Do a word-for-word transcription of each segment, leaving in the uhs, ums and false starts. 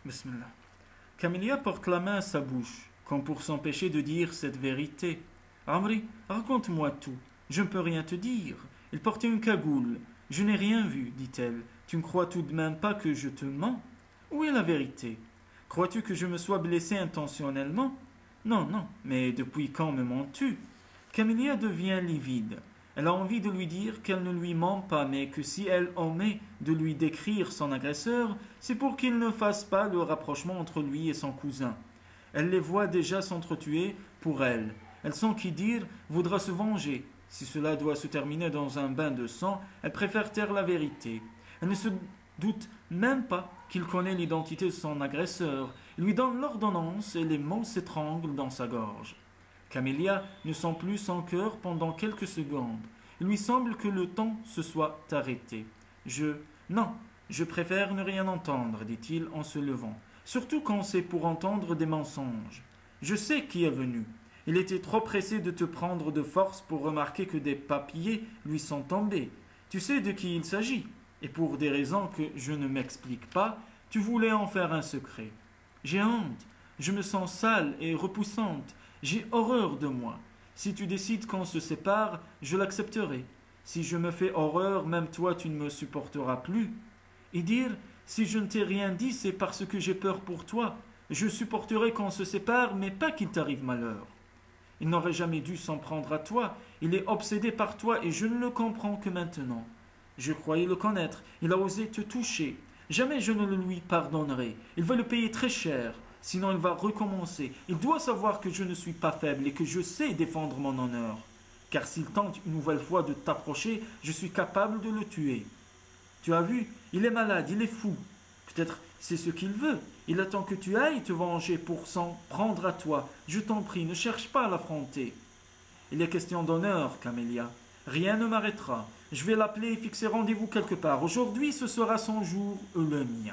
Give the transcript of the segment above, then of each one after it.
Bismillah. Camélia porte la main à sa bouche, comme pour s'empêcher de dire cette vérité. Amri, raconte-moi tout. Je ne peux rien te dire. Il portait une cagoule. Je n'ai rien vu, dit-elle. Tu ne crois tout de même pas que je te mens? Où est la vérité? Crois-tu que je me sois blessé intentionnellement? Non, non, mais depuis quand me mens-tu? Camélia devient livide. Elle a envie de lui dire qu'elle ne lui ment pas, mais que si elle omet de lui décrire son agresseur, c'est pour qu'il ne fasse pas le rapprochement entre lui et son cousin. Elle les voit déjà s'entretuer pour elle. Elle sent qu'y dire voudra se venger. Si cela doit se terminer dans un bain de sang, elle préfère taire la vérité. Elle ne se doute même pas qu'il connaît l'identité de son agresseur. Il lui donne l'ordonnance et les mots s'étranglent dans sa gorge. Camélia ne sent plus son cœur pendant quelques secondes. Il lui semble que le temps se soit arrêté. Je... Non, je préfère ne rien entendre, dit-il en se levant. Surtout quand c'est pour entendre des mensonges. Je sais qui est venu. Il était trop pressé de te prendre de force pour remarquer que des papiers lui sont tombés. Tu sais de qui il s'agit. Et pour des raisons que je ne m'explique pas, tu voulais en faire un secret. J'ai honte. Je me sens sale et repoussante. J'ai horreur de moi. Si tu décides qu'on se sépare, je l'accepterai. Si je me fais horreur, même toi tu ne me supporteras plus. Et dire, si je ne t'ai rien dit, c'est parce que j'ai peur pour toi. Je supporterai qu'on se sépare, mais pas qu'il t'arrive malheur. Il n'aurait jamais dû s'en prendre à toi. Il est obsédé par toi et je ne le comprends que maintenant. Je croyais le connaître. Il a osé te toucher. Jamais je ne le lui pardonnerai. Il va le payer très cher. Sinon il va recommencer. Il doit savoir que je ne suis pas faible et que je sais défendre mon honneur. Car s'il tente une nouvelle fois de t'approcher, je suis capable de le tuer. Tu as vu, il est malade, il est fou. Peut-être c'est ce qu'il veut. Il attend que tu ailles te venger pour s'en prendre à toi. Je t'en prie, ne cherche pas à l'affronter. Il est question d'honneur, Camélia. Rien ne m'arrêtera. Je vais l'appeler et fixer rendez-vous quelque part. Aujourd'hui, ce sera son jour et le mien.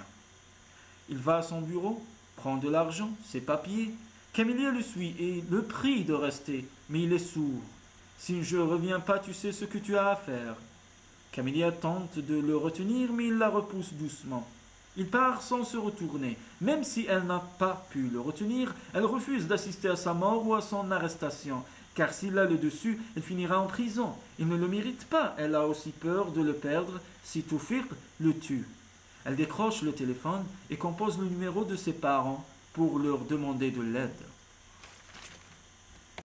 Il va à son bureau, prend de l'argent, ses papiers. Camélia le suit et le prie de rester, mais il est sourd. Si je ne reviens pas, tu sais ce que tu as à faire. Camélia tente de le retenir, mais il la repousse doucement. Il part sans se retourner. Même si elle n'a pas pu le retenir, elle refuse d'assister à sa mort ou à son arrestation. Car s'il a le dessus, elle finira en prison. Il ne le mérite pas. Elle a aussi peur de le perdre si Toufir le tue. Elle décroche le téléphone et compose le numéro de ses parents pour leur demander de l'aide.